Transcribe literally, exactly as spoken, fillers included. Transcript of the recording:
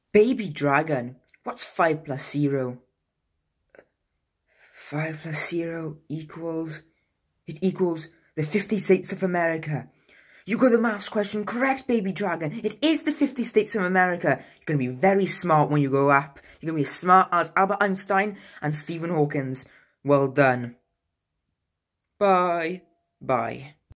Baby Dragon, what's five plus zero? five plus zero equals... It equals the fifty states of America. You got the maths question correct, Baby Dragon. It is the fifty states of America. You're going to be very smart when you grow up. You're going to be as smart as Albert Einstein and Stephen Hawking. Well done. Bye. Bye.